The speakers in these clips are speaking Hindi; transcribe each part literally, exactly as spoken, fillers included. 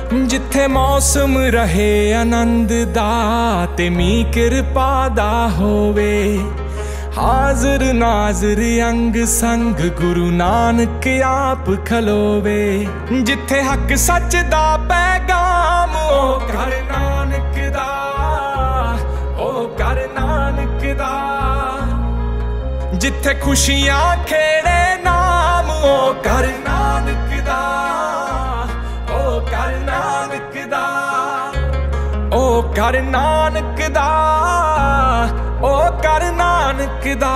जिथे मौसम रहे आनंद दा ते मी किरपा दा होवे। हाजिर नाजिर अंग संग गुरु नानक आप खलोवे। जिथे हक सच दा पैगाम ओ कर नानक दा, ओ कर नानक दा। जिथे खुशियां खेड़े नाम ओ कर नानक दा, ओ कर नानक दा, ओ कर नानक दा, ओ कर नानक दा।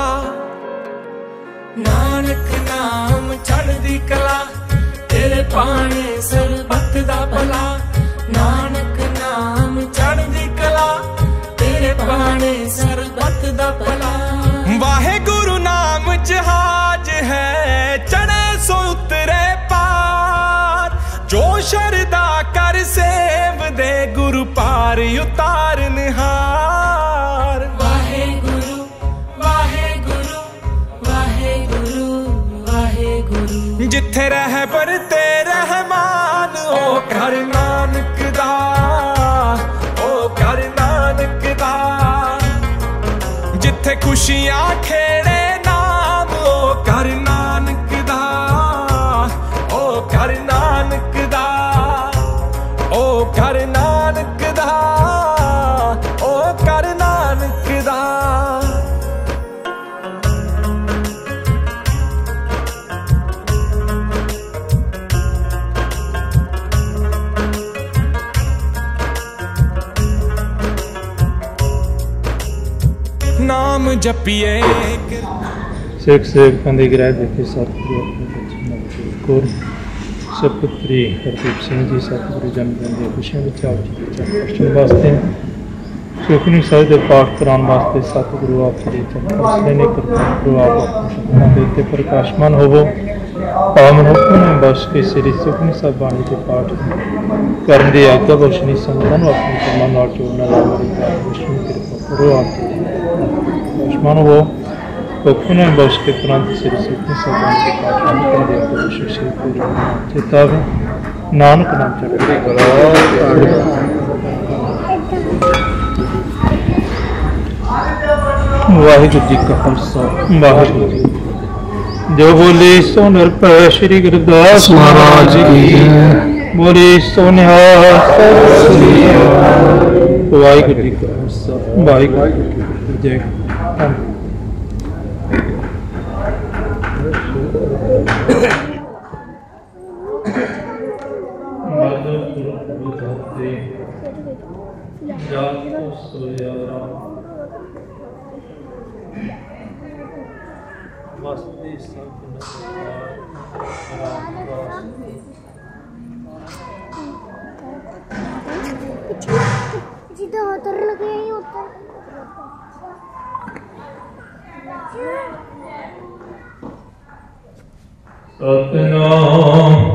नानक नाम चढ़दी कला तेरे पाने सरबत दा भला। नानक नाम चढ़दी कला तेरे पाने सरबत दा भला। वाहे गुरु नाम जहाज है चढ़े सो उतरे पार। जो शरदा कर सेव दे गुरु पार उतार निहार। वाहे गुरु वाहे गुरु वाहे गुरु वाहे गुरु। जिथे रह पर ते रहमान ओ कर नानक दा, ओ कर नानक दा। जिथे खुशियां खेड़े नाम ओ कर नानक दा, ओ कर नानक दा, ओ कर नानक दा, ओ कर नानक दा। नाम जपिए सिख सेवकों के गृह देखे सतगुरु अपने बच्चे नवजोत कौर सपुत्री हरदीप सिंह जी सतगुरु जन्मदिन की खुशियों में आप जी के चरण वास्ते सुखमनी साहिब के पाठ कराने वास्ते सतगुरु आप जी चरण फैसले ने गुरु आप अपने शब्दों के उत्ते प्रकाशमान होवो। पावन हुक्म ने बख्श के श्री सुखमनी साहिब बाणी के पाठ करने की आज्ञा बख्शनी संतान अपने कर्मां नाल जोड़ना लाभ विष्णु कृपा करो। आप बख्शमान हो हुक्म ने बख्श के तुरंत श्री सुखमनी साहिब बाणी के पाठ करने की आज्ञा बख्श श्री गुरु चेतावे नानक नाम चढ़े वाहिगुरू जी का खालसा वाहिगुरू जी। जो बोले सो निरभय श्री गुरदास महाराज की, बोले सो निहाल वाहिगुरू जी का खालसा वाहिगुरू जी की जय। जिधर उतर लगे ही उतर। सतनाम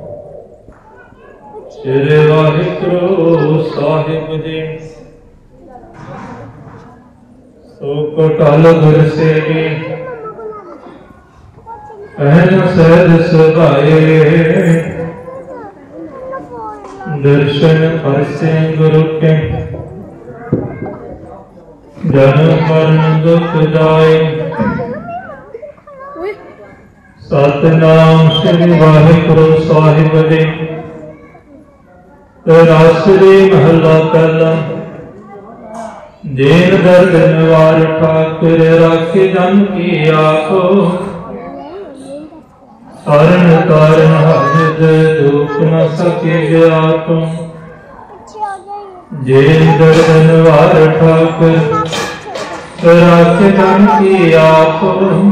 श्री वाहिगुरू साहिब जी। सो कटल गुर सेवी अहन सहज सभाए। दर्शन परसे गुरु के जन्म मरण दुख जाए। सतनाम श्री वाहिगुरू साहिब जी। रासरी महला पहला। जेन दर्द निवार ठाकुर राखे जन की आखो। तारण तारण हरद दुख न सके गया तुम। जेन दर्द निवार ठाकुर राखे जन की आखो।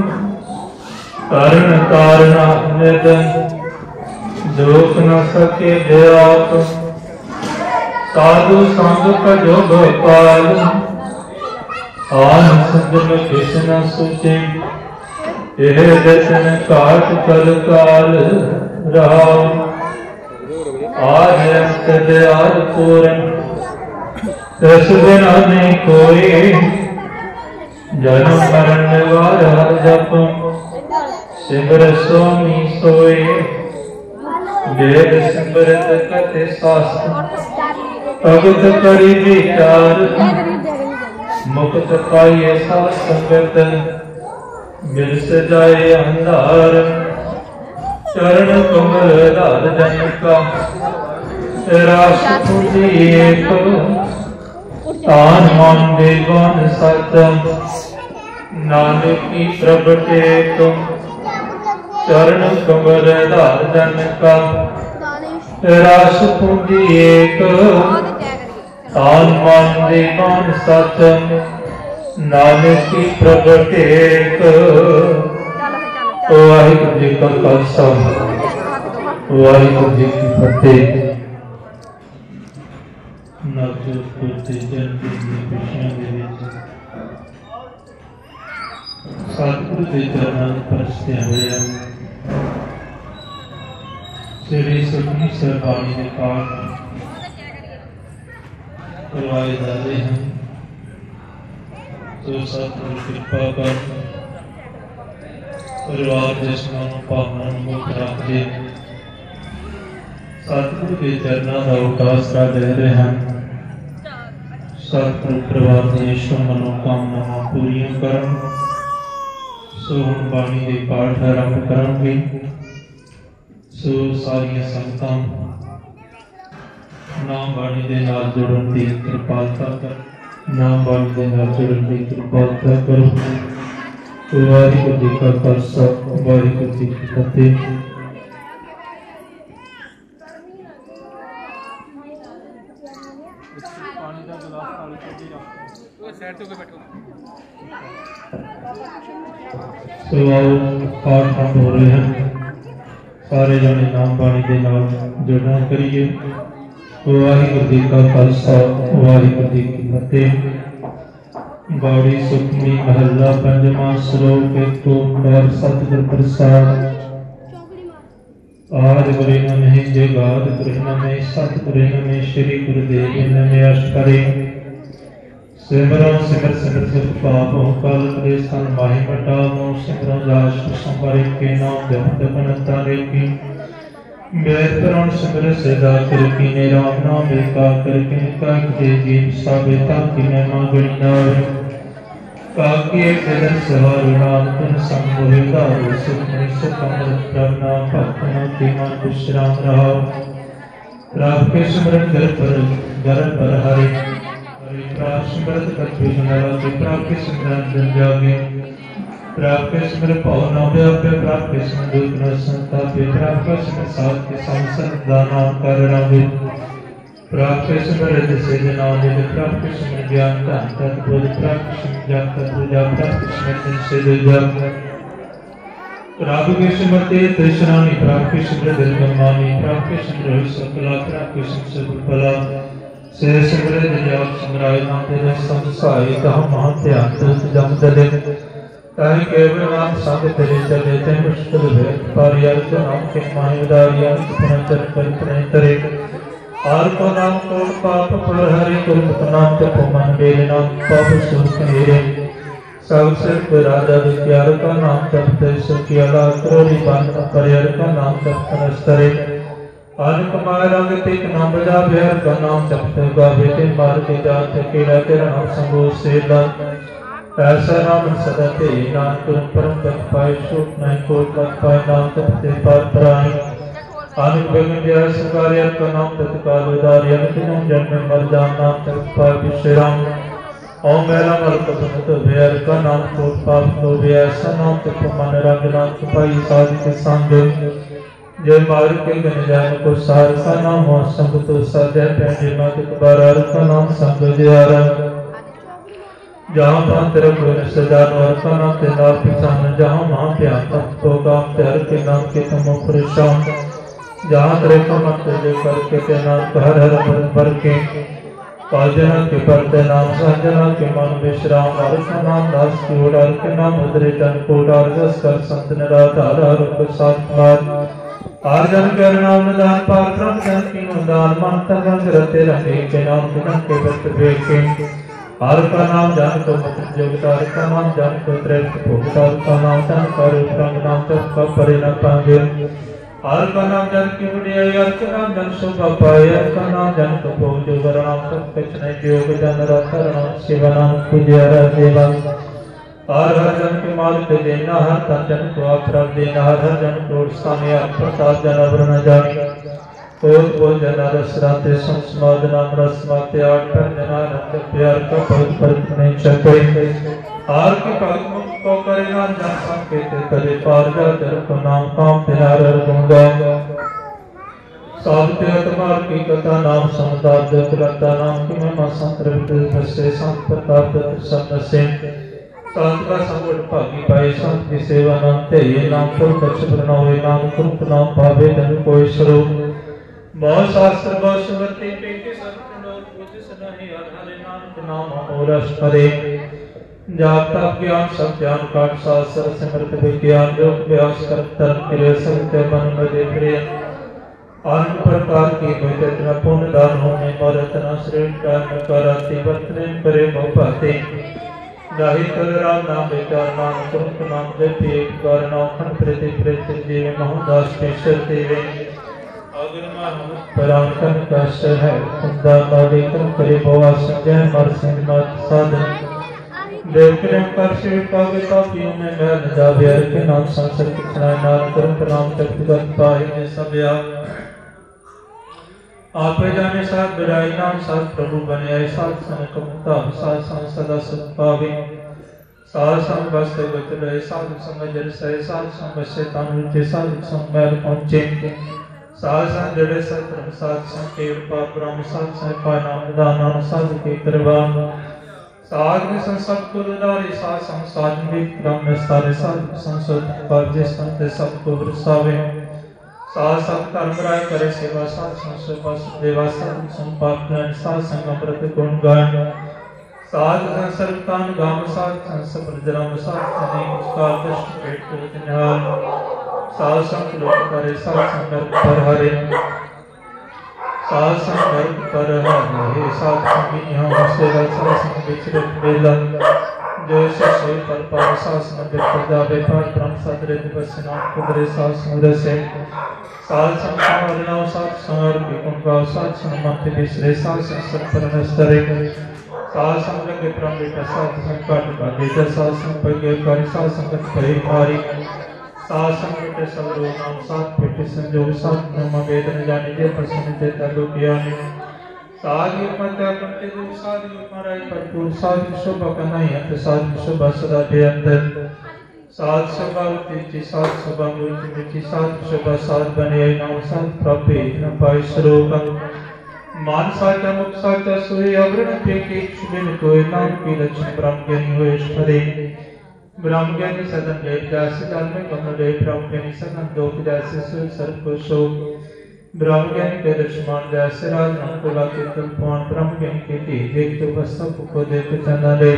तारण तारण हरद दुख न सके गया तुम। साधु संग भजो गोपाल। आन सजन किस न सुचे। यह दर्शन काट कल काल रहा। आज अंत दयाल पूरन दस दिन नहीं कोई। जन्म मरण निवार हर जप सिमर स्वामी सोए। वेद सिमरत कथे शास्त्र भगत करी विचार मुक्त पाइए साथ संगत मिल सजाए अंधार चरण कमल राज जन का रास पूजी एक तान मान देवान सतम नानक की प्रभटे तुम चरण कमल राज जन का रास पूजी एक तान मान देवान सतम नानक की प्रभटे वाहिगुरू जी का खालसा वाहिगुरू जी की फतेह। नवजोत पुरते जन की खुशियां दे विच सतगुरु के चरणों परसते हुए श्री सुखमनी सरबाणी के पाठ करवाए जा रहे हैं। तो सतगुरु कृपा कर परिवार जिसमें भावना मुक्त रखते सतगुरु के चरणों का अवकाश कर दे रहे हैं। सतगुरु परिवार की इष्ट मनोकामनावां पूरियां करन। सो हुण बाणी के पाठ आरंभ करांगे। सो सारियां संगतां नाम बाणी दे नाल जुड़न दी कृपालता कर नाम बाणी दे नाल जुड़न दी कृपालता करो। वाहिगुरू जी का खालसा वाहिगुरू जी की फतेह। तो आओ पाठ आरंभ हो रहे हैं। सारे जने नाम बाणी के नाल जुड़ना करिए। वाहिगुरू जी का खालसा वाहिगुरू जी की फतेह। बाड़ी सुखमनी महला पंजवा श्लोक एक ओंकार सतगुर प्रसाद। आज गुरु नमः जगाद गुरु नमः सतगुरु नमः श्री गुरुदेव नमः अष्टपरे। सिमरो सिमर सिमर सिर पापों काल क्लेश तन माहि मटाओ। सिमरो दास संपारे के नाम जप जपन तारे की वेद पुराण सिमर सदा कर की ने राम नाम एका कर के का के जीव साबिता की ने मां गणी नावे काके जगन सवार नाम तुम संबोधि दारू सुखमनी सुखमृत प्रभना भक्तना तीमान विश्राम रहो। राम के सिमरन घर पर घर पर हरि हरि प्राप सिमरत कछु सुनरा के प्राप के सिमरन जन जागे। प्राप के सिमर पावना व्याप्य प्राप के सिमर दूत न संताप्य प्राप के सिमर साथ के संसन दाना करणावे। प्राप्त सिमर से जनावे प्राप्त सिमर ज्ञान का तत्व प्राप्त सिमर ज्ञान तत्व जा प्राप्त सिमर से दुजा प्राप्त के सिमर ते तृष्णानि प्राप्त सिमर दिलगमानि प्राप्त सिमर सकला प्राप्त सिमर फला से सिमर दिया सिमराय नाम तेरे संसाय तह महात्याग जम दले ताहि केवल नाम संग तेरे चले ते मुश्किल है पर यार नाम के माहिदारिया पुनचर कर तरे आर को नाम कोट पाप फल हरि गुरमुख नाम जप मन मेरे नाम पाप सुख मेरे सब सिर्फ राजा विद्यार का नाम जपते सुखियाला क्रोधी बन परिहर का नाम जप नस्तरे आन कमाय रंग तिक नाम बजा बिहार का नाम जपते गावे ते मार के जात केड़ा तेरा नाम संगो से लन ऐसा नाम सदा ते नाम तुम परम पद पाए सुख नहीं कोट लग पाए नाम जपते पार पराई आनंद बेगम जय सकारिया का नाम तत्काल उदारिया तीनों जन्म मर जान नाम तत्पाल विश्राम ओम मेला मर को सुनत बेर का नाम कोट पाप को भी ऐसा नाम तत्व मन रंग नाम छुपाई साधि के संग जय मार के गण जान को सार का नाम हो संग तो सजय पहने मत बार का नाम संग जियारा जहाँ पांतर को सजा नौर का नाम तेरा पिछान जहाँ महा प्यार तत्व को काम तेर के नाम के तुम परेशान जहाँ तेरे को मत ले करके ते नाम हर हर भर भर के पाजना के परते नाम संजना के मन विश्राम हर का नाम दास की उड़ार के नाम उदरे जन को उड़ार जस कर संत निराधार हर को साथ मार आर्जन कर नाम दान पार ब्रह्म जन की दान मन तन रंग रते रंगे के नाम गुण के बत बेके हर का नाम जान को मुक्त जोगतार का नाम जान को त्रित भोगतार का नाम तन कर रंग नाम तक का परिणत पांगे हर का नाम जन की बढ़िया, हर का नाम जन शोभा पाए, हर का नाम जन को भोज वरनाम सब कुछ नहीं योग जन रखर नाम शिव नाम पूज्य देवा। हर हर जन के मालिक देना, हर तन जन को आप देना, हर हर जन को स्थानीय प्रसाद जन अवरण जानी। कोट बोल जना रस राते संस्माद नाम रस माते आठ पर जना रक्त प्यार का बहुत पर नहीं चके। हार की पग को करे ना जन संकेत करे पार जा जर को नाम काम तेरा रर गुंगा। साधते अतमार की कथा नाम समदार जगरता नाम की महिमा संतृप्त बसे संत प्रताप दत्त से संत का संगठ भागी पाए संत की सेवा नाम ते ये नाम पुर कच्छ प्रणवे नाम कुरुत नाम पावे धन कोई स्वरूप। बहुत शास्त्र बहुत सुमति पेके संत लोग पूज्य सदाहि हर हरे नाम नाम ओरस हरे। जाप तप ज्ञान सब ज्ञान पाठ शास्त्र सिमरत विज्ञान योग व्यास कर धर्म क्रिया सत्य मन मदे प्रिय। अन्य प्रकार की विचेतना पुण्य दान होने और रत्ना श्रेष्ठ दान कराती वर्तने करे बहुपाते। राही कर राम नाम विचार नाम कुरुत नाम जपि एक बार नाम खंड प्रति प्रति जीव मोहदास पेशर देवे। अगर मानो परांकन का शर है कुंदा बालिकन करे भवा संजय मर सिंह मत साधन। देव प्रेम कर शिव पावे पापियों में मैं न जावे हर के नाम संसर कितना नाम करम प्रणाम तत्गत पाहि में सब या। आपे जाने साथ बिराई नाम साथ प्रभु बने आए साथ सनक मुक्ता साथ संग सदा सुख पावे। साथ संग बस्त गत रहे साथ संग जर सहे साथ संग शैतान रुचे साथ संग मैल पहुंचे। साथ संग जड़े सत्रम साथ संग केवल पाप ब्रह्म साथ संग पाय नाम दान साध के करवान। साध में संसद को उदारे साथ संग साध में क्रम में सारे साध संसद पर जिस संत सबको वरसावे। साथ संग कर्म राय करे सेवा साथ संग सेवा देवा साथ संग पाप ग्रहण साथ संग अमृत गुण गान। साध संग सर्वकान गाम साथ संग सब जन्म साथ संग काल दृष्टि पेट को निहाल। साध संग लोक करे साध संग नरक पर हरे। साध संग नरक पर हरे साध संग यहाँ सेवा साध संग विचरण बेला। जो से सोई पर पार साध संग बिरत जावे पार ब्रह्म सदरे दिवस नाम कुदरे साध संग रसे। साध संग समरनाव साध संग की कुंगाव साध संग मंत्र विसरे साध संग सत्परण स्तरे। साध संग के प्रम बेटा साध संग काट बागे साध संग पगे कारी साध संगत परे मारी। साध संग के सगरो नाम साध पेटे संजोग साध ब्रह्म वेद न जाने जे प्रसन्न ते तलो ज्ञानी। साध युग मध्य कंटे जो साध युग मराई भरपूर साध शोभा कनाई अंत साध शोभा सदा बेअंतर। साध शोभा उतिची साध शोभा मूर्ति साध शोभा साध बने नाम साध प्राप्ति न पाई स्वरूपम। मान साचा मुख साचा सोई अवरण पे के बिन कोई नाम की लक्ष्मी ब्रह्म ज्ञानी होए हरे। ब्रह्म ज्ञानी सदन ले जासे दान में कमल ले ब्रह्म ज्ञानी सदन दोख जैसे सुर सर्व को शोक। ब्रह्म ज्ञानी के दर्शमान जैसे राज नाम को लाके कल्पवान ब्रह्म ज्ञानी के दी देख तो वस्तु को देख चंदा ले।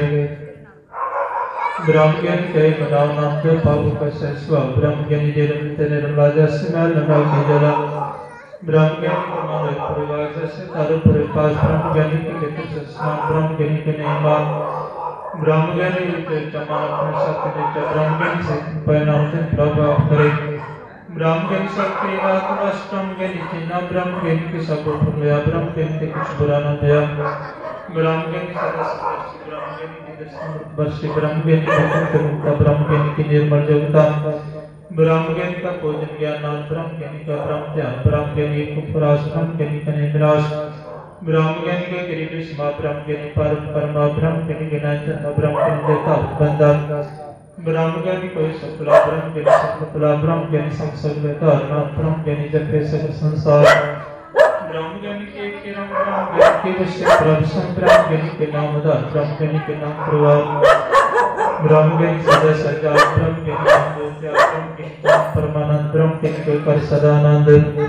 ब्रह्म ज्ञानी के मनाव नाम के पापु का सहस्वा ब्रह्म ज्ञानी निर्मल तेरे निर्मला जैसे मैल नमल की जला। ब्रह्म ज्ञानी के मानो परिवार जैसे तारो परिपास ब्रह्म ज्ञानी के कहते स्नान ब्रह्म ज्ञानी के नियमान। ब्रह्म ज्ञानी के चमान अपने सत्य नित्य ब्रह्म ज्ञानी से परिणाम से प्रभाव करे। ब्रह्म ज्ञानी शक्ति आत्मा ब्रह्म ज्ञानी चिन्ह ब्रह्म ज्ञानी के सब प्रलया ब्रह्म ज्ञानी के कुछ बुरा न दया। ब्रह्म ज्ञानी सदा सदस्य ब्रह्म ज्ञानी की दर्शन वर्षी ब्रह्म ज्ञानी का मुक्ता ब्रह्म ज्ञानी की निर्मल जगता। ब्रह्म ज्ञानी का भोजन ज्ञान नाम ब्रह्म ज्ञानी का ब्रह्म ध्यान ब्रह्म ज्ञानी को पुरास ब्रह्म ज्ञानी का निराश। ब्रह्म ज्ञानी के गिरिवी समा ब्रह्म ज्ञानी परम परमा ब्रह्म ज्ञानी के नाचन ब्रह्म ज्ञानी देता बंदा। ब्रह्म ज्ञानी कोई सफला ब्रह्म ज्ञानी सफला ब्रह्म ज्ञानी संसर्ग लेता नाम ब्रह्म ज्ञानी जपे सगर संसार। ब्रह्म ज्ञानी के के नाम ब्रह्म ज्ञानी के विषय प्रभु ब्रह्म ज्ञानी के नाम उदार ब्रह्म ज्ञानी के नाम प्रवाह। ब्रह्म ज्ञानी सदा सजा ब्रह्म ज्ञानी ब्रह्म ज्ञानी परमानंद ब्रह्म ज्ञानी के कर सदानंद।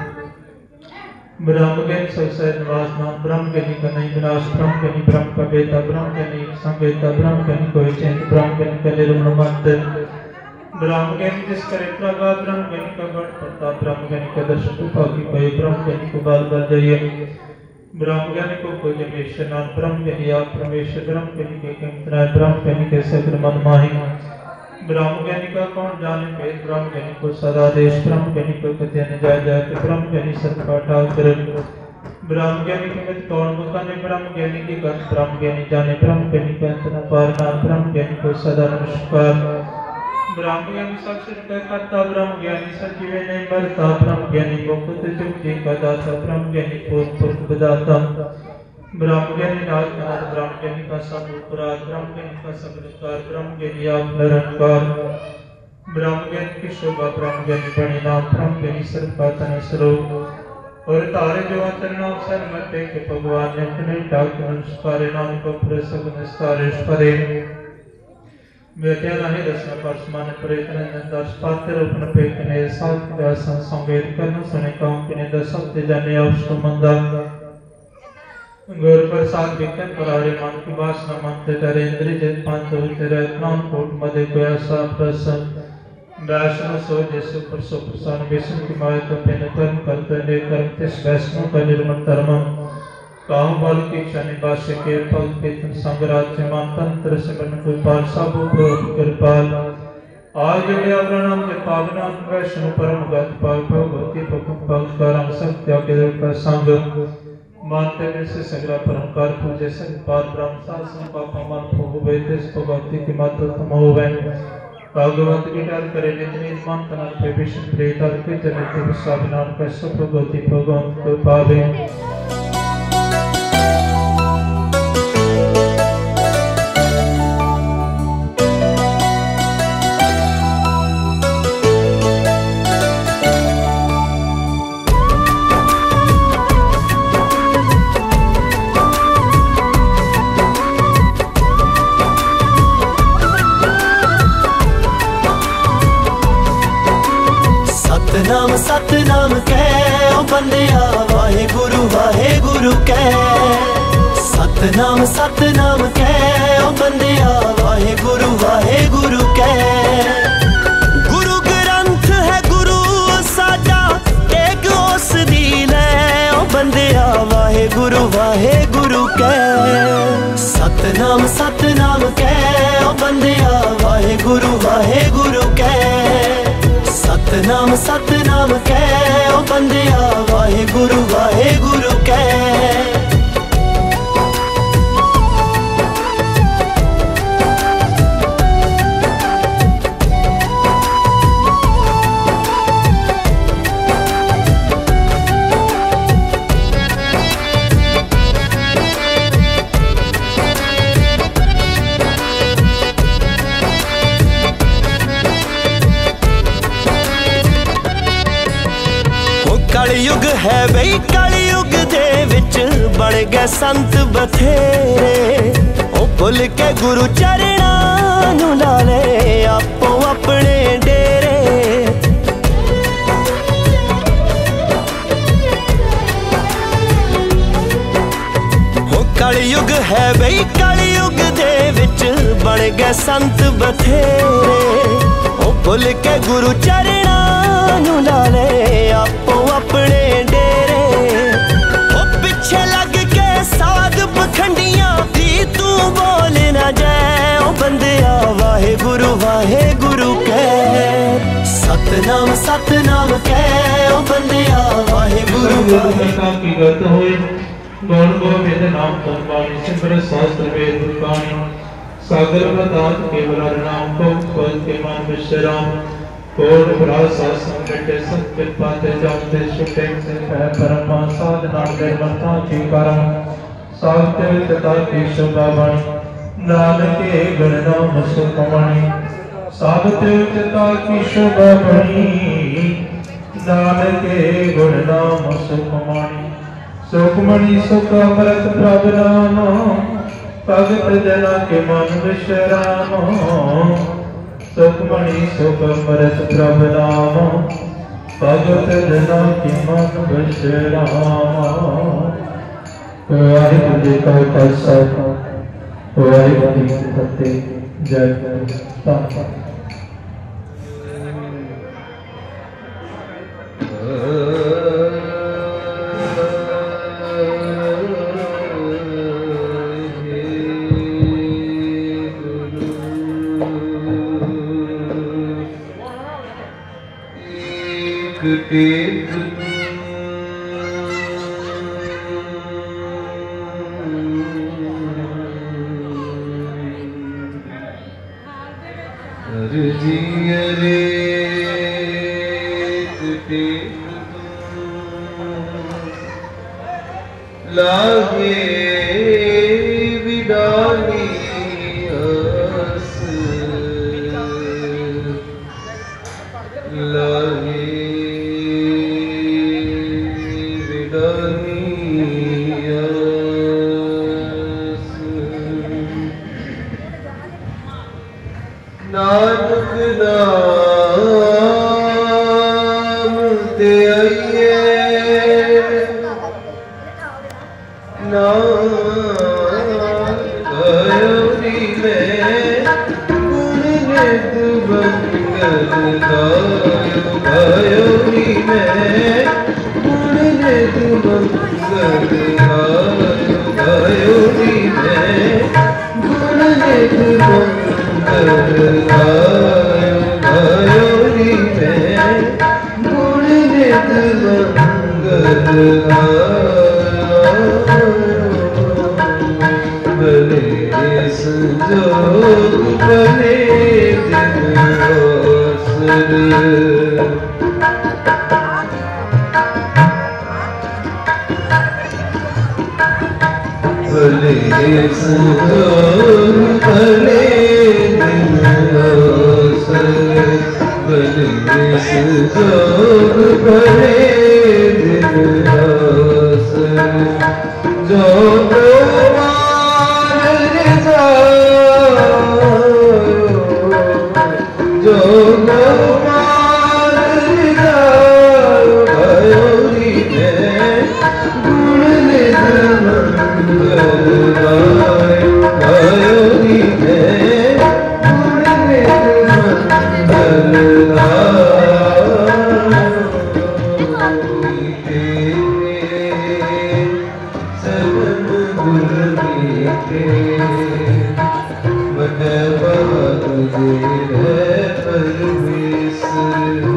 ब्रह्म ज्ञानी सबसे निवास नाम ब्रह्म ज्ञानी का नहीं विनाश ब्रह्म ज्ञानी ब्रह्म का बेटा ब्रह्म ज्ञानी संवेता ब्रह्म ज्ञानी कोई चैन ब्रह्म ज्ञानी का निर्मल मत। ब्रह्म ज्ञानी जिस करे प्रभा ब्रह्म ज्ञानी का गण पता ब्रह्म ज्ञानी का दर्शन भागी पाए ब्रह्म ज्ञानी को बाल बाल जाइए। ब्रह्म ज्ञानी को कोई जमेश्वर नाम ब्रह्म ज्ञानी आप परमेश्वर ब्रह्म ज्ञानी के किंतनाय ब्रह्म ज्ञानी के सगर मन माही। ब्रह्म ज्ञानी का कौन जाने भेद, ब्रह्म ज्ञानी को सदा देश, ब्रह्म ज्ञानी को कथ्य न जाय जाय, ब्रह्म ज्ञानी सत पाठा उतर, ब्रह्म ज्ञानी के मत कौन मुकाने, ब्रह्म ज्ञानी की गत, ब्रह्म ज्ञानी जाने, ब्रह्म ज्ञानी का अंत न पारना, ब्रह्म ज्ञानी को सदा नमस्कार, ब्रह्म ज्ञानी साक्षर का कर्ता, ब्रह्म ज्ञानी सजीवे नहीं मरता, ब्रह्म ज्ञानी मुक्त जुक्ति का दाता, ब्रह्म ज्ञानी पूर्ण पुरख बदाता, ब्रह्म ज्ञानी नाथ नाथ, ब्रह्म ज्ञानी का सब उपराध, ब्रह्म ज्ञानी का सब निकार, ब्रह्म ज्ञानी आप निरंकार, ब्रह्म ज्ञानी की शोभा, ब्रह्म ज्ञानी बड़ी नाम, ब्रह्म ज्ञानी सर्व का तन स्वरूप, और तारे जो आचरण अवसर मते के भगवान ने अपने डाक नमस्कारे नाम को प्रसग निस्तारे परे, बेटिया नहीं दसना परसमान प्रयत्न दस पात्र उपन पेकने सात दासन संगीत करना सुने काम किने दस सत्य जाने अवश्य मंदा, गौर प्रसाद विज्ञान परारे मन की वासना मंत्र करे इंद्रिय जित पांच तेरे नाम कोट मदे को ऐसा प्रसन्न वैष्णव सो जैसे परसो प्रसन्न विष्णु की माया तो पेन कर्म करते ने कर्म तिस वैष्णव का निर्मल धर्म काम बल की क्षण निवास के फल कीर्तन संग्राज्य मान तंत्र से बन कोई पाल सब प्रोत कृपाल आज के अवरणम के पावना वैष्णव परम गत पाल भगवती भगवान भगवान सत्य के का संग मानते में से सगरा परमकार पूजे सग पार ब्रह्म शासन पापा मन भोग वैदेश भगवती की मात्र तम होवे भगवत की डाल करे नितनी मान तन पे विष्णु प्रेता के जनित विश्वाविनान का सब भगवती भगवान को पावे सतनाम सतनाम कह ओ बंदिया वाहे गुरु वाहे गुरु कह सतनाम सतनाम कह ओ बंदिया वाहे गुरु वाहे गुरु कह गुरु ग्रंथ है गुरु साडा टेक उस दी लै ओ बंदिया वाहे गुरु वाहे गुरु कह सतनाम सतनाम कह ओ बंदिया वाहे गुरु वाहे गुरु कह सतनाम सतनाम कह ओ बंदिया वाहे गुरु वाहे गुरु कह कलयुग है बई कलयुग दे विच बन गए संत बथेरे ओ भुल के गुरु चरणा नू ला ले आपो अपने डेरे ओ कलयुग है बई कलयुग दे विच बन गए संत बथेरे ओ भुल के गुरु चरणा नू ला ले आपो अपने डेरे ओ पिछे लग के साध पखंडियां भी तू बोल ना जाए ओ बंदिया वाहे गुरु वाहे गुरु कह सतनाम सतनाम कह ओ बंदिया वाहे गुरु वाहे की गत होए गौर गोविंद नाम तत्वाणी सिमर शास्त्र वेद पुराणी सागर पदार्थ केवल नाम को पद के मान विश्राम कोड प्रासा संकटे सत्य पाते जाते छुटे से है परम साधना निर्मलता की करम साहित्य तथा की शोभा बणी नानक के गुण नाम सुखमणि साहित्य तथा की शोभा बणी नानक के गुण नाम सुखमणि सुखमणि सुख अमृत प्रभु नाम भगत जना के मन विश्राम सुखमणि सुख अमृत प्रभु नाम भगत जना के मन विश्राम वाहिगुरु जी का खालसा वाहिगुरु जी की फतेह जय जय टेक जी रे टेक लागे विडाली अस लागे विडाली अस नानक नाम ते आइए नारी में गुण नित मंगल गायोरी में गुण नित मंगल गायोरी में गुण नित मंगल गायोरी में गुण नित मंगल संजोग बने दिन अवसर भले संजोग बने दिन अवसर भले संजोग बने दिन अवसर जो जो गायोरी में गुण नित मंगल गायोरी में गुण नित मंगल सगन गुर मीठे बड़ बहादुर है परमेश्वर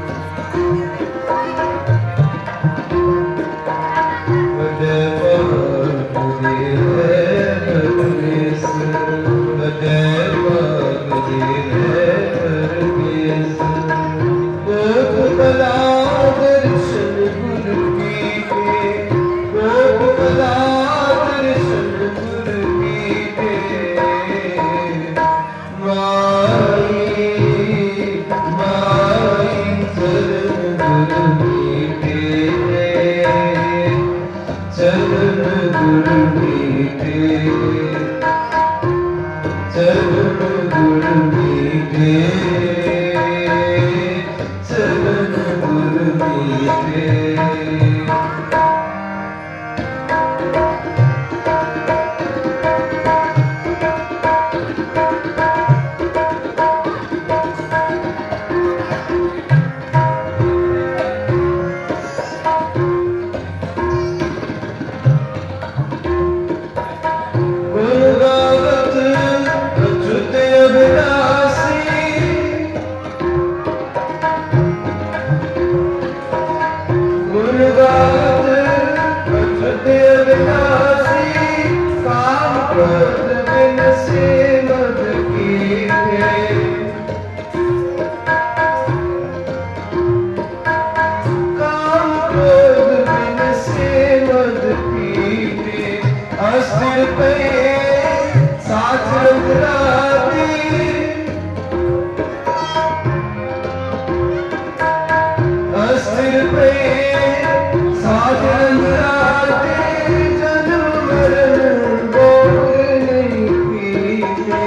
बड़ बहादुर है परमेश्वर बड़ बहादुर है परमेश्वर गोप बला दर्शन गुर मीठे गोप बला दर्शन गुर मीठे माई माई चरण गुर मीठे चरण गुर मीठे चरण गुर मीठे चरण गुर मीठे गुणगावत अच्युत अविनाशी गुणगावत अच्युत अविनाशी काम क्रोध बिन से मद कीन्हे काम क्रोध बिन से मद कीन्हे अस्थिर पे साथ रघुराती अस्थिर पे साथ रघुराती जन्म मरण भोग नहीं पीते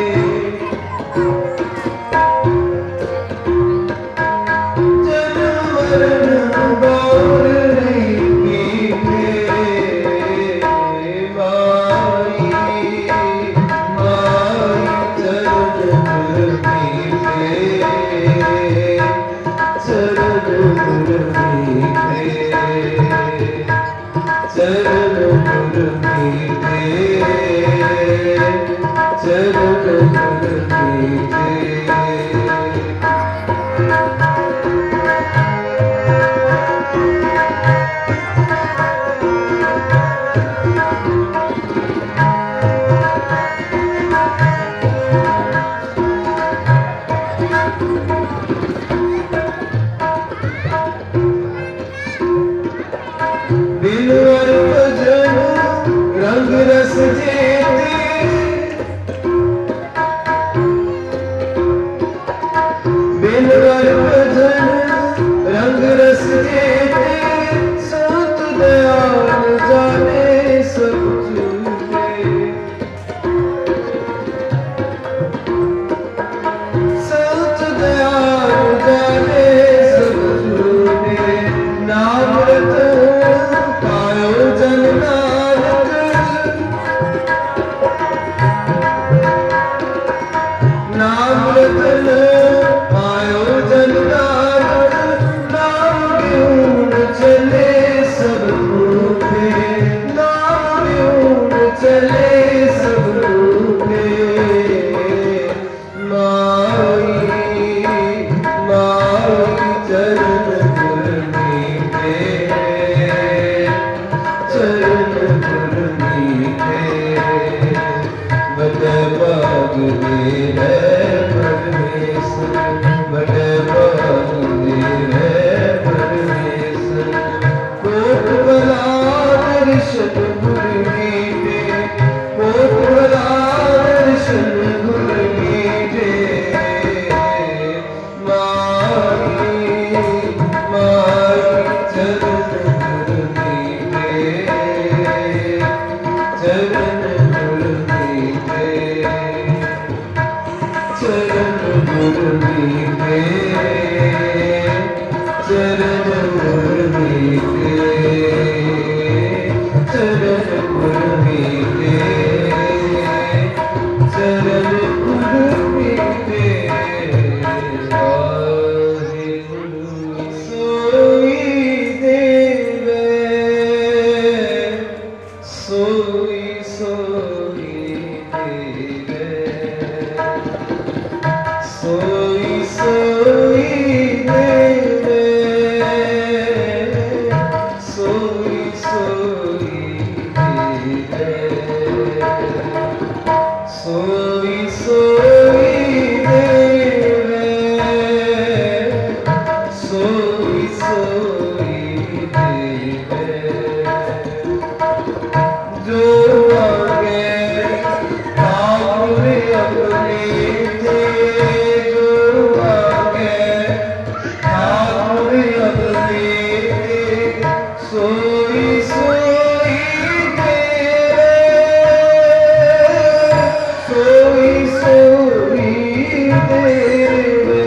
जन्म मरण भोग नहीं पीते माई माई चरण गुर मीठे चरण गुर मीठे चरण गुर मीठे चरण गुर मीठे सोई सोई देवे जो आगे आपने अपने थे जो आगे आपने अपने थे सोई सोई देवे सोई सोई देवे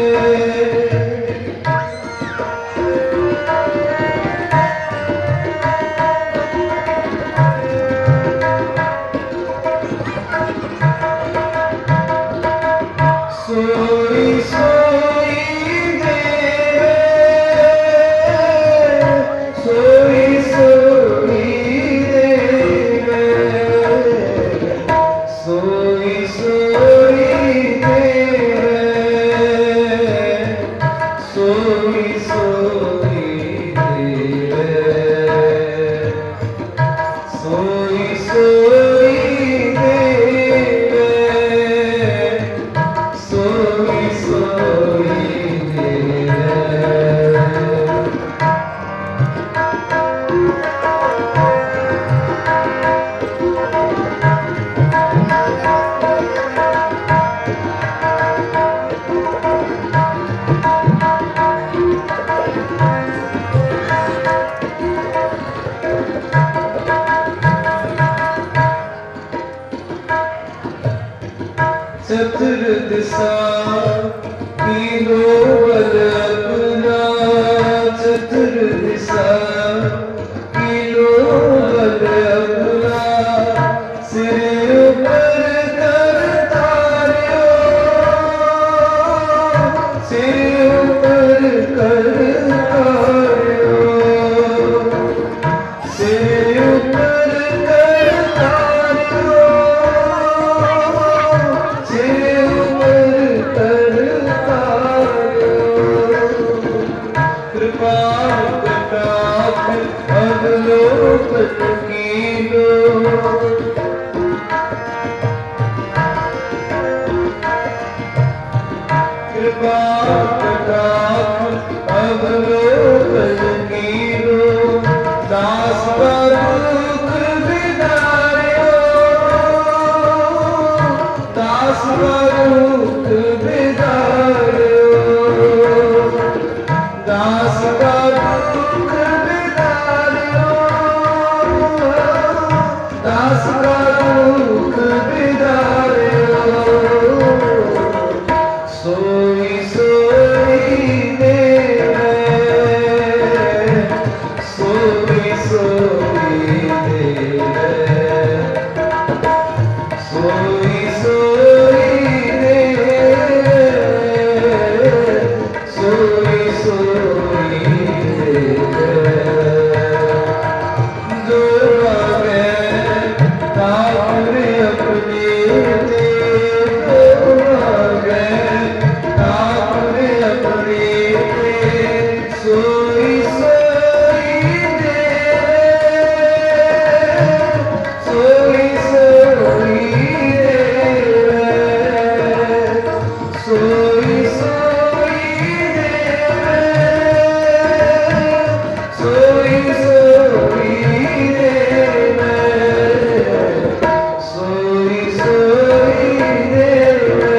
सोई सोई देवे सोई सोई देवे सोई सोई देवे सोई सोई देवे सोई सोई देवे सोई सोई देवे चतुर दिशा तीनों बल अपना चतुर दिशा तीनों बल अपना सिर ऊपर कर तारियो सिर ऊपर कर तारियो सिर ऊपर कर तारियो सिर ऊपर कर तारियो कृपा कटाक्ष अवलोकन कीनो कृपा कटाक्ष अवलोकन कीनो दास का दुख बिदारियो दास का दुख बिदारियो दास का दुख बिदारियो दास का दुख बिदारियो सोई सोई देवे सोई सोई देवे सोई सोई देवे सोई सोई देवे जो आगे आपने अपने थे जो आगे आपने अपने थे सोई सोई देवे सोई सोई देवे सोई सोई देवे सोई सोई देवे सोई सोई देवे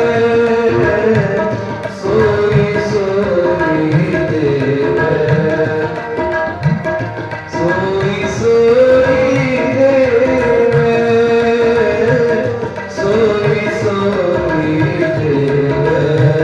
सोई सोई देवे सोई सोई देवे सोई सोई देवे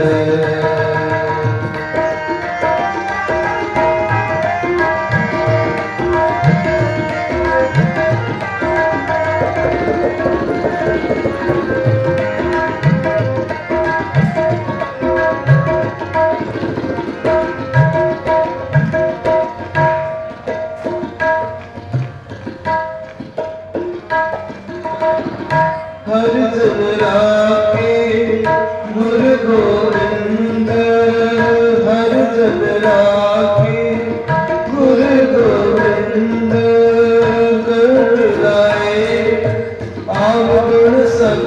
हर जन राखे गुरु गोविंद हर जन राखे गुरु गोविंद कर लाए आव गुण सब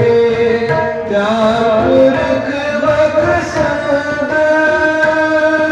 लेके त्याग पुरख बख्शंद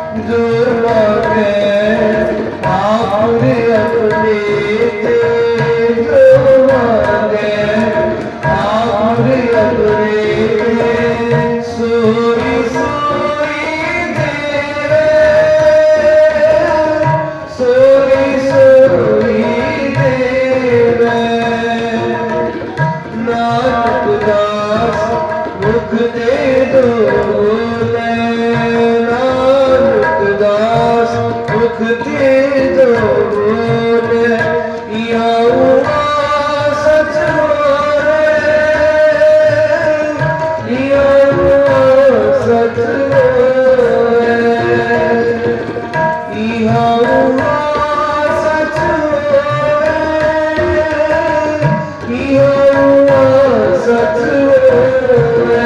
जो मांगे आपने अपने ते, जो मांगे आपने अपने ते, सोई सोई दे सोई सोई दे नानक दास मुख दे दो बोले, नानक दास मुख दे दो बोले, या सच बोले, या सच बोले, या सच बोले, या सच बोले,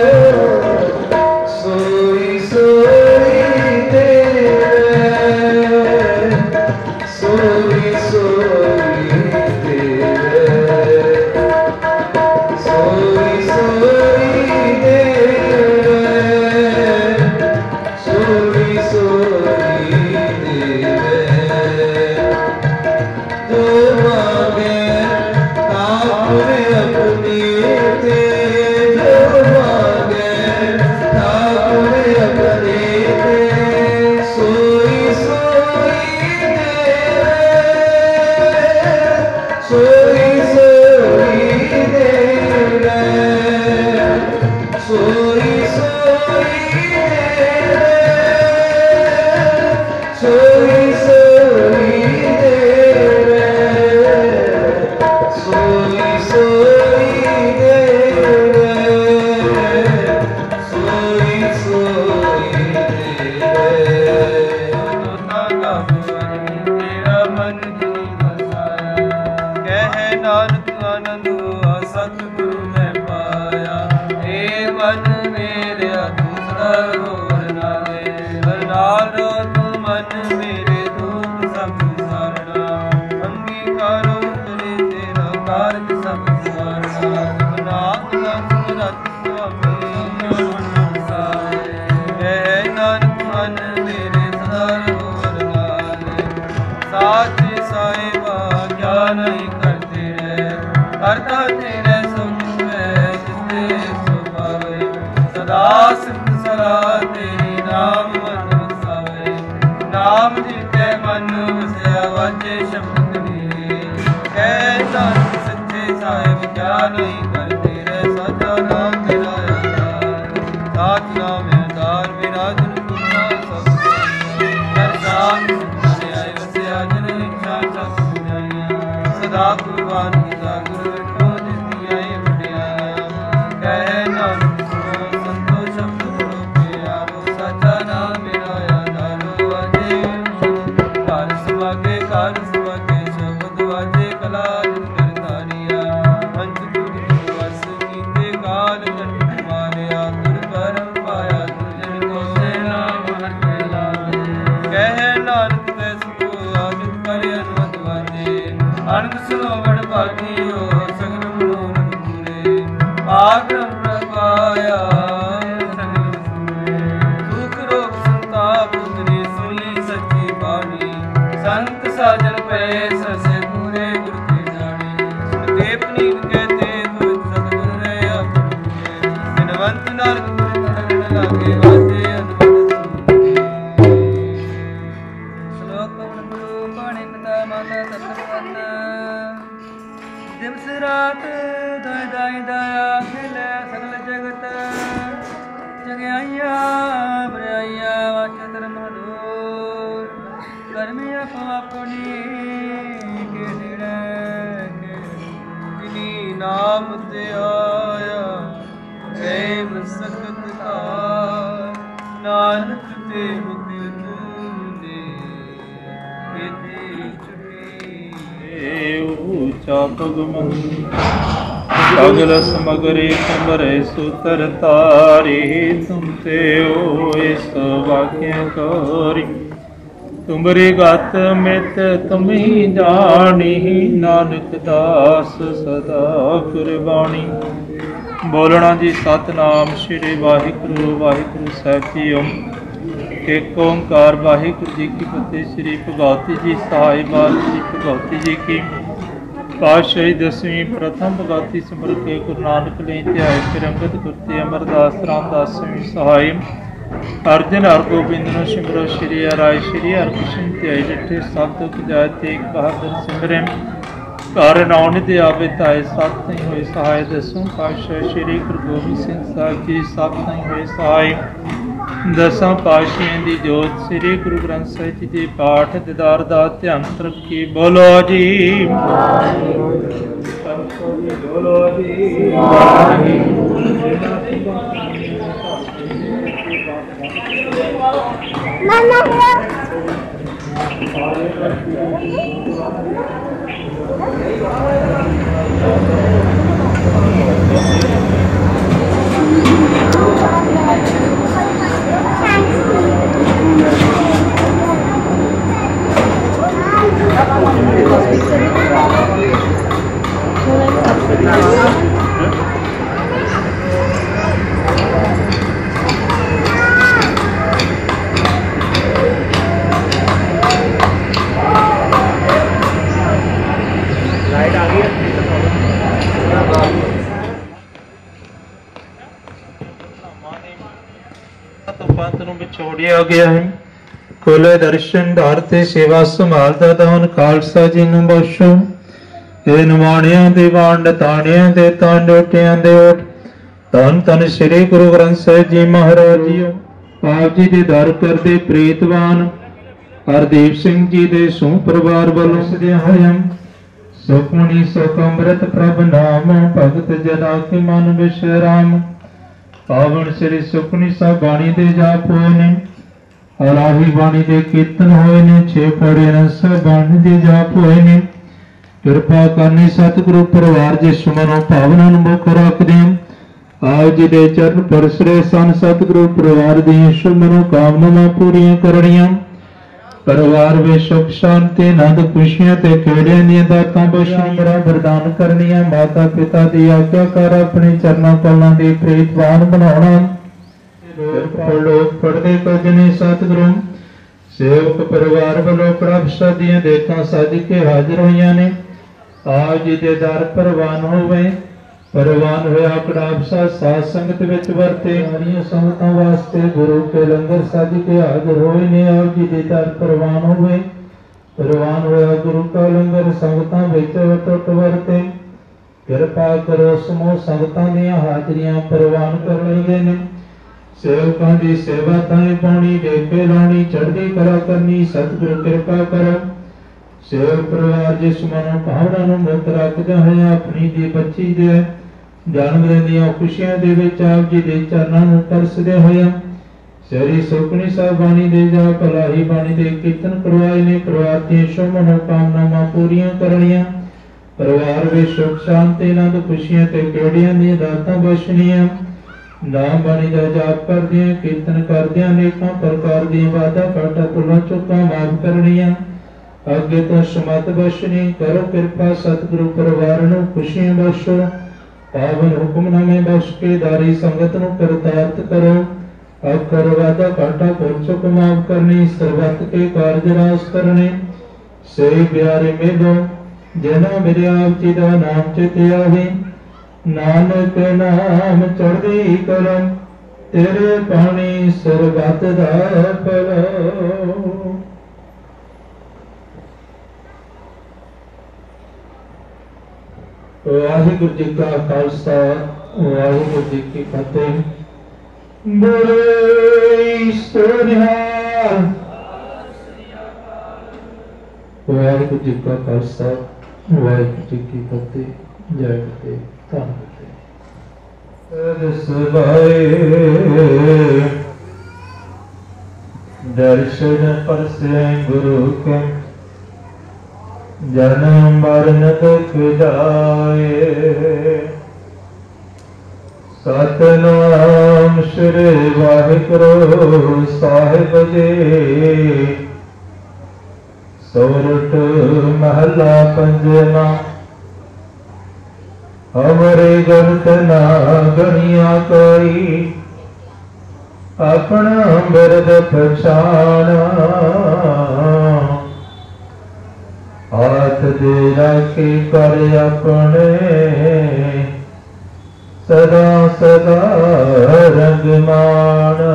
सोई सोई दे सोई सोई दे सोई सोई दे सोई सोई दे जो मांगे आपने अपने ते, जो मांगे आपने अपने ते, सोई सोई दे सोई सोई दे सोई सोई दे सोई सोई दे सोई सोई दे सोई सोई तेरा मन जिनी बसाया, कह नानक आनंद हुआ सतगुरु मैं पाया, हे मन मेरे दूसरा होर नावे, नाल रो तू मन मेरे दुख सब सारना, अंगीकारो तेरे तेरा कारज सब सवारना, नाथ नाथ रत स्वामी साए, कह नानक मन मेरे सदा होर नाल, साचे साहिबा क्या नहीं करते रहे, करता तेरे सो जिसमें जिससे सो पावे, सदा सिद्ध सदा तेरी नाम मन वसावे, नाम जीते मन वसया वाजे शब्द कबीरे, कह नानक सच्चे साहिब क्या नहीं करते रहे, साचा नाम तेरा आधार, साच नाम आधार बिना जन पूर्णा सब हर शाम से आए वसया जन इच्छा सब जाइया, सदा कुर्बान किया गुरु विठो जिसकी आई बढ़िया, कह नानक सुनो संतो शब्द गुरु प्यारो, साचा नाम मेरा आधारो, वाजे कार सुभागे कार सुभागे शब्द वाजे कला जिन करतारिया, पंच तुझ वस कीते काल कंठ मारिया, तुर परम पाया तुझन को से नाम हर के लागे, कह नानक तैस को आदित कर अनुमत वाजे, अनंत सरोवर भागियो सगल मनोरथ पूरे, आग्रह प्रभाया सगल सूरे, दुख रोग संताप उतरे सुनी सच्ची बानी, संत साजन पे ससे पूरे गुरु के जाने, सुनते पुनीत कहते तुझ सतगुरु रे अपने, दिनवंत नानक गुरु लगन लागे वाजे अनुमत सूरे, श्लोक गुरु बाणी पिता माता सतगुरु दिवस रात दाय दाय दया खिले सगल जगत, जगैया बरैया वाचा धर्म दूर, कर्मी अपो अपनी के निड़े के, जिनी नाम ते आया प्रेम सकत का, नानक ते मुक्ति तूने खेती छुटी, ऊंचा भगवन सगल समगरे कमरे सूतर तारी, तुम ते ओ इस वाक्यकारी, तुमरी गत मित तुम्ही जानी, नानक दास सदा कुर्बानी। बोलना जी सतनाम श्री वाहिगुरु वाहिगुरु साहिब जी। एक ओंकार वाहिगुरु जी की फतेह। श्री भगवती जी सहाय बाल श्री भगवती जी की पातशाही दसवीं प्रथम भगवती सिमर के गुरु नानक ले ध्याय फिर अंगद गुरते अमरदास रामदासवीं सहाय अर्जन हर गोबिंद नो सिमरो श्री हराय श्री हरकृष्ण ध्याय डिठे सब दुख जाय तेग बहादुर सिमरन घर नौ निधि आवे ताए सत नहीं होए सहाय। दसों पातशाह श्री गुरु गोबिंद सिंह साहिब जी सत नहीं होए सहाय। दसां पातशाहियां दी जोत श्री गुरु ग्रंथ साहिब जी दे पाठ दीदार दा ध्यान रखी। बोलो जी बोलो जी मामा पंथ नूं विछोड़िया गया है। खोले दर्शन धारते सेवा संभाल दा दान खालसा जी नूं बख्शो। ए निवाणियां दे वांड ताणियां दे ताण डोटियां दे ओट धन धन श्री गुरु ग्रंथ साहिब जी महाराज जी आप जी दे दर करदे प्रीतवान हरदीप सिंह जी दे सू परिवार वालों सदे हयम सुखमणि सुख अमृत प्रभ नाम भगत जना के मन विश्राम। पावन श्री सुखमणि साहिब बाणी दे जाप होए ने हराही बाणी दे कीर्तन होए ने छे पड़े रस बाणी दे जाप होए ने। कृपा करनी सतगुरु परिवार जिस मनो भावना मुख रखदे आप जी दे चरण परसरे सन। सतगुरु परिवार दी शुभ मनोकामनावां पूरीआं करनियां परिवार में सुख शांति आनंद खुशियां ते खेड़ियां दी दातां बख्शणियां वरदान करनियां। माता पिता दी आज्ञाकार अपने चरणों कलां दी प्रीतवान बनाउणा। लोग पढ़दे कुछ ने सतगुरु सेवक परिवार वालों कड़ा प्रसादियां देखां सज के हाजिर होईयां ने। आप जी दे दर परवान होवे परवान होया कड़ाबसा साध संगत विच वरते हरियां संगतां वास्ते गुरु के लंगर सज के हाजिर होए ने। आप जी दे दर परवान होवे परवान होया गुरु का लंगर संगतां विच टुट वरते। कृपा करो समूह संगतां दीयां हाजरियां परवान कर लईए ने। सेवकां दी सेवा ताईं पाउणी डेके लाउणी चढ़दी कला करनी सतगुरु कृपा करो। सेवक परिवार जिस मनो भावना नूं मुक्त रखदा होया अपनी दी बच्ची दे जन्मदिन दीआं खुशियां दे विच आप जी दे चरनां नूं तरसदे होया श्री सुखमणि साहिब बाणी दे जाप लाही बाणी दे कीर्तन करवाए ने। परिवार दी शुभ मनोकामनावां पूरीआं करनियां परिवार विच सुख शांति आनंद खुशियां ते केड़ियां दी दातां बख्शणियां। नाम बाणी दा जाप करदियां कीर्तन करदियां अनेकां प्रकार दी वादा घाटा भुलां चुकां माफ करनियां। अगे तो समत बख्शनी करो कृपा सतगुरु परिवार नूं खुशियां बख्शो। पावन हुक्मनामे बख्श के दारी संगत नूं करतारत करो। अखर वादा घाटा भुल चुक माफ करनी सरबत के कारज रास करने। सही प्यारे मेलो जना मेरे आप जी दा नाम चित आवे नानक नाम चढ़दी कलम तेरे पानी सरबत दा फलो। वाहिगुरु जी का खालसा वाहिगुरु जी की फतेह। बोले सोनिया वाहिगुरु जी का खालसा वाहिगुरु जी की फतेह। जय फतेह धन फतेह। सभाए दर्शन परसे गुरु के जन्म मरण दुख जाए। सतनाम श्री वाहिगुरु साहिब जी सोरठ महला पंजवा। हमरे गलत ना गणिया कोई अपना बिरद पछाना हाथ दे राखी कर अपने सदा सदा रंगमाना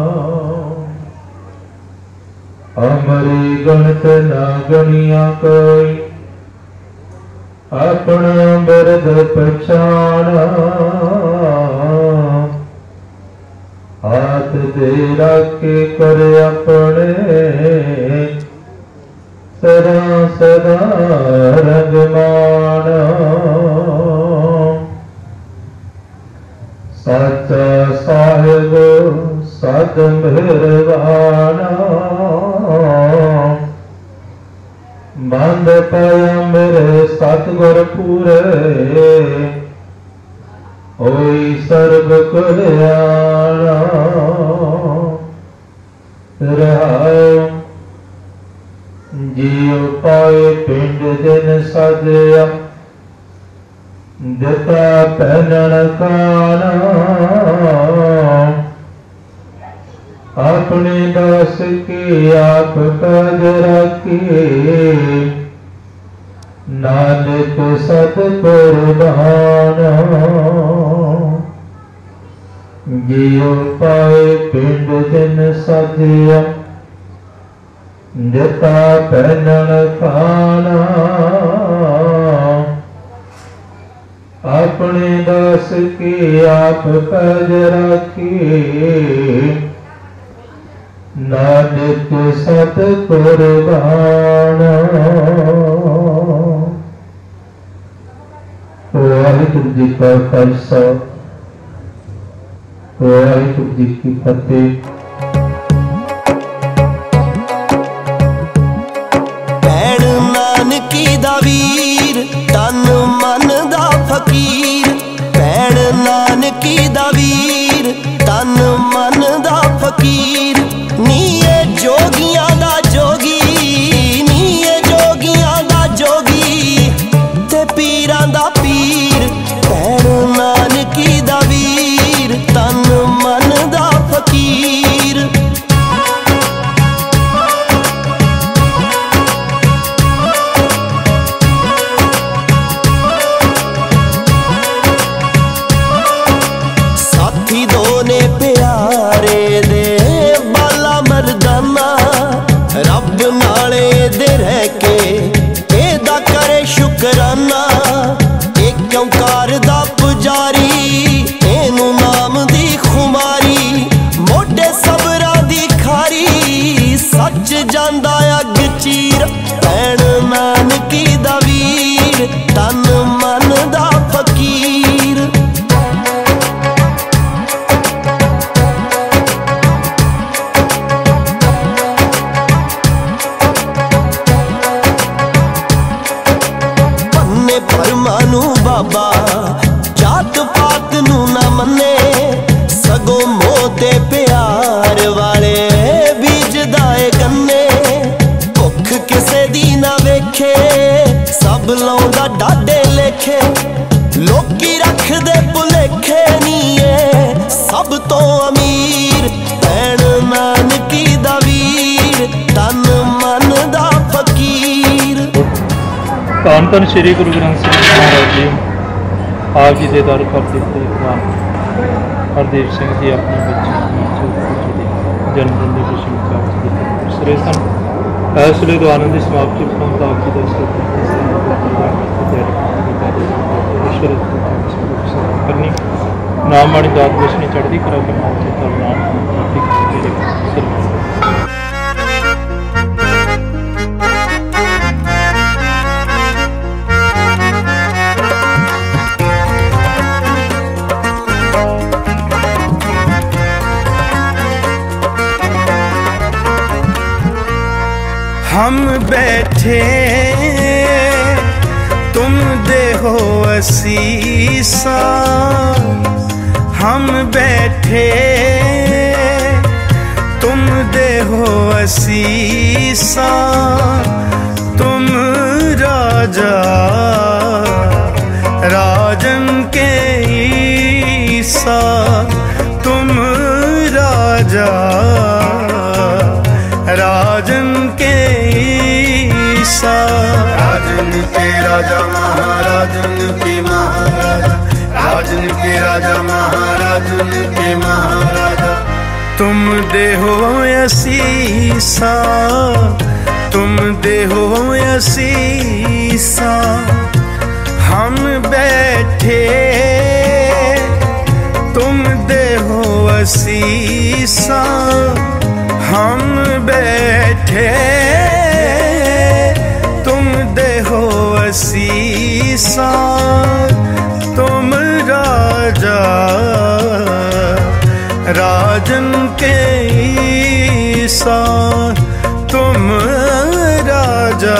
अमरी गणत ना गणिया कोई अपना बिरद पछाना हाथ दे राखे कर अपने सदा सदा रंगमाना साचा साहिब सद मेहरबाना बंद पाया मेरे सतगुर पूरे होई सर्ब कल्याणा रहाए जियो पाए पिंड दिन सजया दिता पहनन काना अपने दास की आप पद रखी नानक सत कुर्बाना जियो पाए पिंड दिन सजया दिता पहनन खाना अपने दास की आप पद रखी नानक सत कुर्बाना। वाहिगुरू जी का खालसा वाहिगुरू जी की फतेह। भैण नानकी दा वीर तन मन दा फकीर भैण नानकी दा वीर तन मन दा फकीर नीए जोगियां दा जोगी नीए जोगियां दा जोगी ते पीरां दा पीर भैण नानकी दा वीर तन मन दा फकीर। साथी दो ने प्यारे दे बाला मरदाना रब नाले दे रह के एदा करे शुकराना एक ओंकार दा पुजारी एनू नाम दी खुमारी मोढे सबरा दी खारी सच जांदा अग चीर भैण नानकी दा वीर तन मन दा फकीर। परमानू बाबा जात पात नू ना मन्ने सगो मोते प्यार वाले बीजदा ए गन्ने भुख किसे दी ना वेखे सब लौंदा डाडे लेखे लोकी रख दे भुलेखे नीए सब तो अमीर भैण नानकी दा वीर तन मन दा फकीर। धन धन श्री गुरु ग्रंथ साहिब महाराज जी आप जी के दर पर दिते भगवान हरदेव सिंह जी अपने बच्चे जन्मदिन की खुशी में प्राप्त की सरे सन इस वे आनंद की समाप्ति पहुंचता आप जी करनी नाम माड़ी दात बचनी चढ़ती करा के नाम से नाम हम बैठे तुम दे हो असीसा हम बैठे तुम दे हो असीसा तुम राजा राजन के ईसा तुम राजा राजा महाराजन के महाराजा, राजन के राजा महाराजन के महाराजा। तुम देहो असीसा, तुम देहो असीसा, हम बैठे तुम देहो असीसा, हम बैठे तुम देहो असीसा। तुम राजा राजन के ईसा, तुम राजा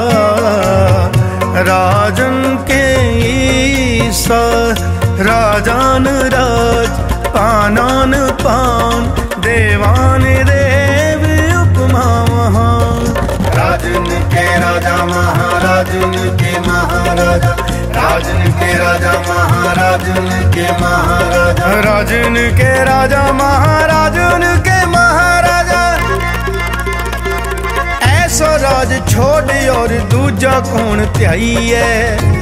राजन के ईसा। राजान राज पानान पान, देवान देव उपमा महान। राजन के राजा महाराजन के महाराजा, राजन के राजा महाराजन के महाराजा, राजन के राजा महाराजन के महाराजा। ऐसा राज छोड़ और दूजा कौन त्याई है,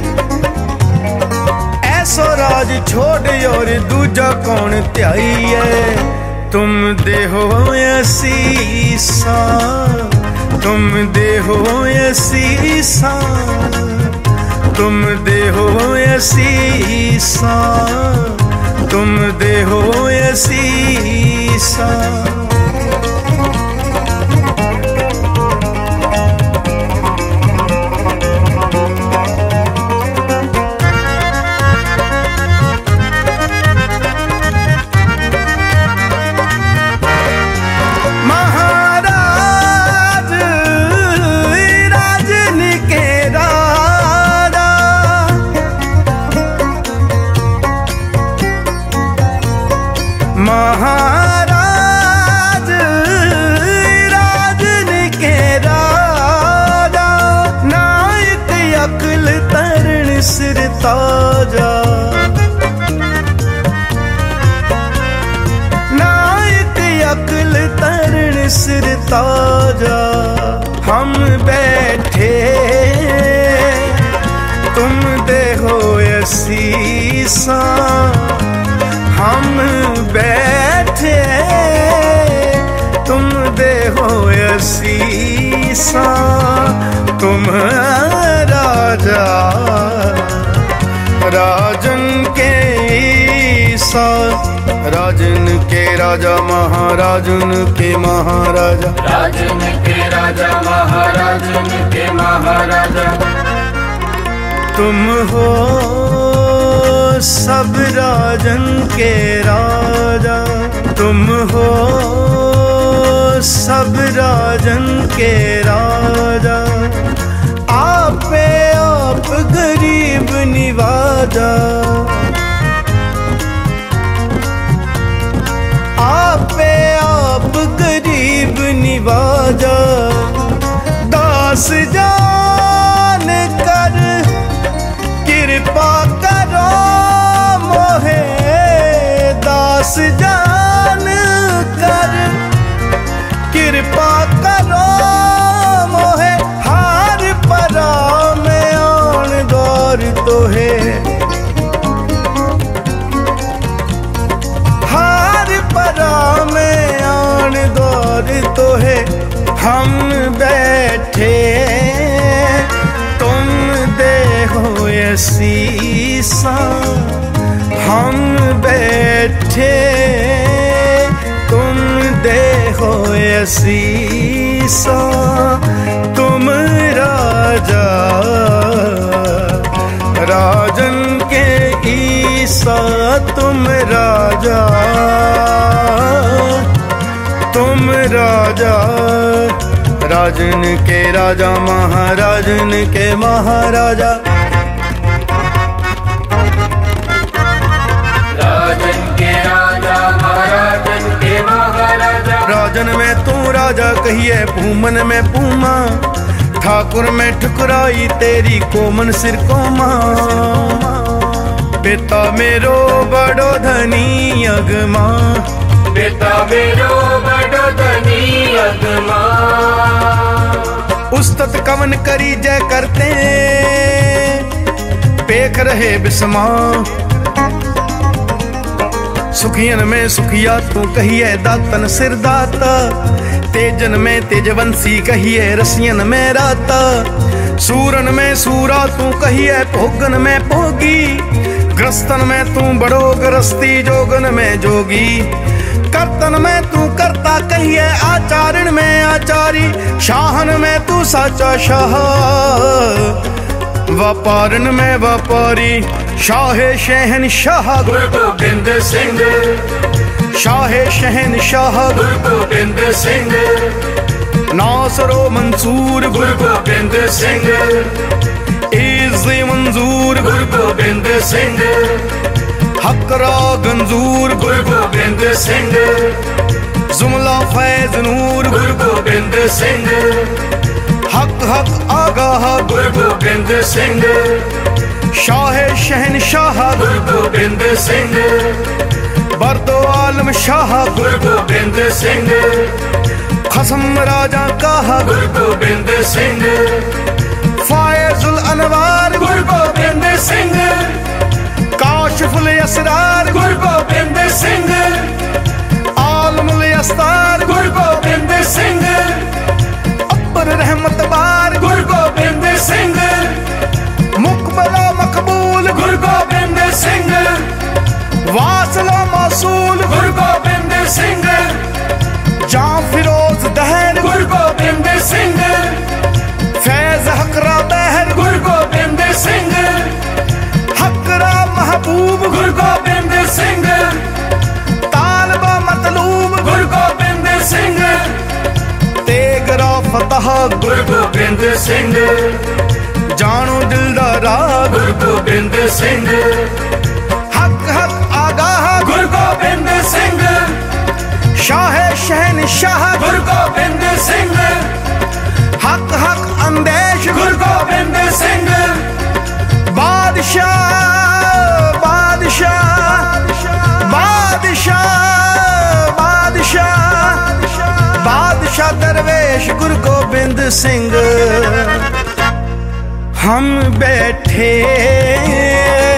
ऐसा राज छोड़ और दूजा कौन त्याई है। तुम देहो असीसा, तुम देहो असीसा, तुम देहो असीसा, तुम देहो असीसा। महाराज राजन के राजा, नायक अकल तरण सिर ताजा, नायक अकल तरण सिर ताजा। हम बैठे तुम देहो असीसा, हम बैठे तुम देहो असीसा। तुम राजा राजन के ईसा, राजन के राजा महाराजन के महाराजा, राजन के राजा महाराजन के महाराजा। तुम हो सब राजन के राजा, तुम हो सब राजन के राजा। आपे आप गरीब निवाजा, आपे आप गरीब निवाजा। दास जान कर कृपा करो मोहे, दास जान कर कृपा करो मोहे। हार परा में आन दौर तो है, हार परा में आन दौर तो है। हम बैठे तुम देहो असीसा, हम बैठे तुम देहो असीसा। तुम राजा राजन के ईसा, तुम राजा तुम राजा राजन के राजा महाराजन के महाराजा। राजन के राजा महाराजन के महाराजा। राजन में तू राजा कहिए, पूमन में पूमा, ठाकुर में ठुकराई तेरी कोमन सिर कोमा। पिता मेरो बड़ो धनी अगमा, पिता मेरो बड़ो धनी अगमा। उस्तत कवन करी जय करते पेख रहे बिस्मा। सुखियन में सुखिया तू कहिए दातन सिर दाता, तेजन में तेजवंशी कहिए रसियन में राता। सूरन में सूरा तू कहिए भोगन में भोगी, ग्रस्तन में तू बड़ो ग्रस्ती जोगन में जोगी। कर्तन में तू करता कहिए आचारण में आचारी, शाहन में तू साचा शाह व्यापारन में व्यापारी। शाहे शहन शाह गुरु गोबिंद सिंह, शाहे शहन शाह गुरु गोबिंद सिंह। नासरो मंसूर गुरु गोबिंद सिंह, इज़्ज़ मंजूर गुरु गोबिंद सिंह। हकरा गंजूर गुरु गोबिंद सिंह, जुमला फैज नूर गुरु गोबिंद सिंह। हक हक आगाह गुरु गोबिंद सिंह, शाहे शहन शाह गुरु गोबिंद सिंह। बरदो आलम शाह गुरु गोबिंद सिंह, खसम राजा काहा गुरु गोबिंद सिंह। फायजुल अनवार गुरु गोबिंद सिंह, काशिफुल असरार गुरु गोबिंद सिंह। आलमुल अस्तार गुरु गोबिंद सिंह, अब्बर रहमत बार गुरु गोबिंद सिंह। मुकबला मकबूल गुरु गोबिंद सिंह, वासला मौसूल गुरु गोबिंद सिंह। जां फिरोज दहर गुरु गोबिंद सिंह, फैज हकरा बहर गुरु गोबिंद सिंह। हकरा महबूब गुरु गोबिंद सिंह, तालबा मतलूब गुरु गोबिंद सिंह। तेगरा फतह गुरु गोबिंद सिंह, जानो दिलदारा गुरु गोबिंद सिंह। हक हक आगाह गुरु गोबिंद सिंह, शाहे शहन शाह गुरु गोबिंद सिंह। हक हक अंदेश गुरु गोबिंद सिंह। बादशाह बादशाह बादशाह बादशाह बादशाह दरवेश गुरु गोबिंद सिंह। हम बैठे